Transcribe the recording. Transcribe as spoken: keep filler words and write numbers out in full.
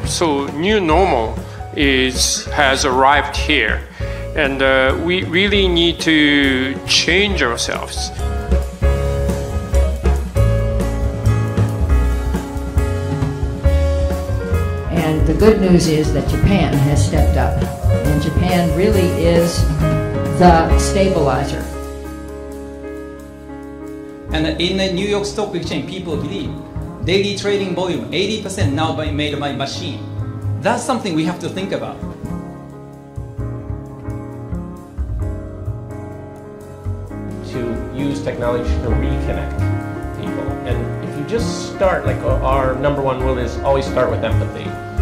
So new normal is has arrived here, and uh, we really need to change ourselves. And the good news is that Japan has stepped up, and Japan really is the stabilizer. And in the New York Stock Exchange, people believe daily trading volume eighty percent now by, made by machine. That's something we have to think about. To use technology to reconnect people. And if you just start, like our number one rule is always start with empathy.